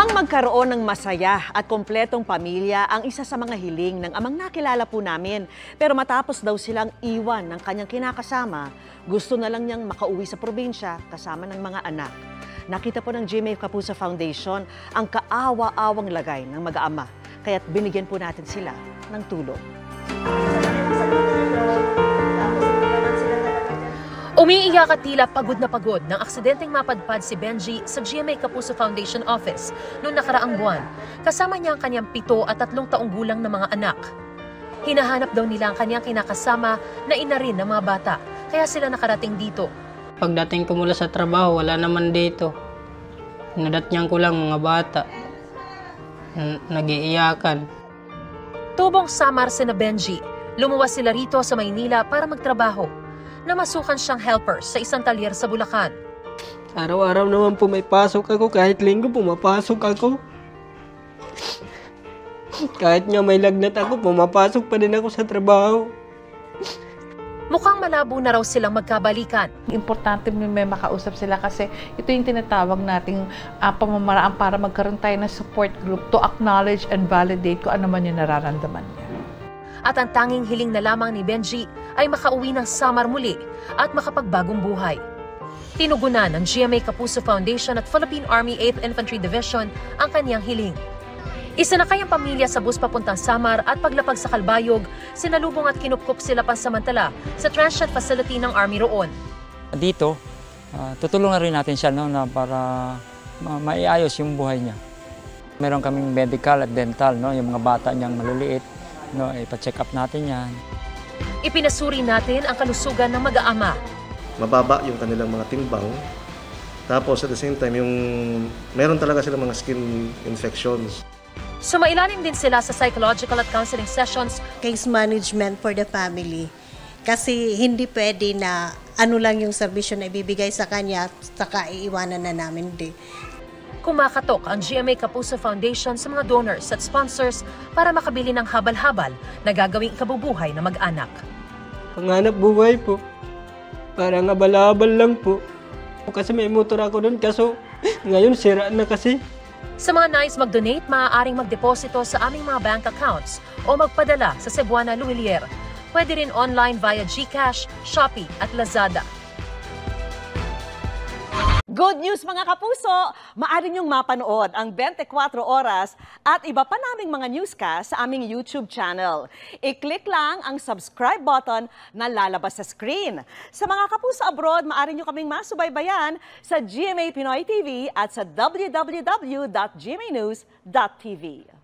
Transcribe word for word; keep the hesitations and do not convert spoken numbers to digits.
Ang magkaroon ng masaya at kompletong pamilya ang isa sa mga hiling ng amang nakilala po namin. Pero matapos daw silang iwan ng kanyang kinakasama, gusto na lang niyang makauwi sa probinsya kasama ng mga anak. Nakita po ng G M A Kapuso Foundation ang kaawa-awang lagay ng mag-aama. Kaya't binigyan po natin sila ng tulong. Umiiyak at tila pagod na pagod nang aksidenteng mapadpad si Benji sa G M A Kapuso Foundation office noong nakaraang buwan. Kasama niya ang kanyang pito at tatlong taong gulang na mga anak. Hinahanap daw nila ang kanyang kinakasama na ina rin ng mga bata, kaya sila nakarating dito. Pagdating ko mula sa trabaho, wala naman dito. Nadatnyan ko lang mga bata. Nag-iiyakan. Tubong Samar sina Benji. Lumuwas sila rito sa Maynila para magtrabaho. Namasukan siyang helper sa isang talyer sa Bulacan. Araw-araw naman po may pasok ako, kahit linggo pumapasok ako. Kahit nga may lagnat ako, pumapasok pa din ako sa trabaho. Mukhang malabo na raw silang magkabalikan. Importante may makausap sila kasi ito yung tinatawag nating uh, pamamaraan para magkaroon tayo ng support group to acknowledge and validate kung ano man yung nararamdaman niya. At ang tanging hiling na lamang ni Benji ay makauwi ng Samar muli at makapagbagong buhay. Tinugunan ng G M A Kapuso Foundation at Philippine Army eighth Infantry Division ang kanyang hiling. Isinakay ang pamilya sa bus papuntang Samar at paglapag sa Kalbayog, sinalubong at kinupkup sila pansamantala sa transient facility ng Army roon. Dito, uh, tutulungan rin natin siya no, na para ma maiayos yung buhay niya. Meron kaming medical at dental, no, yung mga bata niyang maliliit. No, ipa-check up natin yan. Ipinasuri natin ang kalusugan ng mag-aama. Mababa yung kanilang mga timbang. Tapos at the same time, yung meron talaga silang mga skin infections. Sumailalim din sila sa psychological at counseling sessions. Case management for the family. Kasi hindi pwede na ano lang yung serbisyo na ibibigay sa kanya, saka iiwanan na namin din. Kumakatok ang G M A Kapuso Foundation sa mga donors at sponsors para makabili ng habal-habal na gagawing ikabubuhay na mag-anak. Panganap buhay po. Parang abal-abal lang po. Kasi may motor ako doon, kaso ngayon sira na kasi. Sa mga nais mag-donate, maaaring magdeposito sa aming mga bank accounts o magpadala sa Cebuana Luwilier. Pwede rin online via GCash, Shopee at Lazada. Good news mga kapuso! Maaari niyong mapanood ang twenty-four oras at iba pa naming mga newscast sa aming YouTube channel. I-click lang ang subscribe button na lalabas sa screen. Sa mga kapuso abroad, maaari niyo kaming masubaybayan sa G M A Pinoy T V at sa w w w dot g m a news dot t v.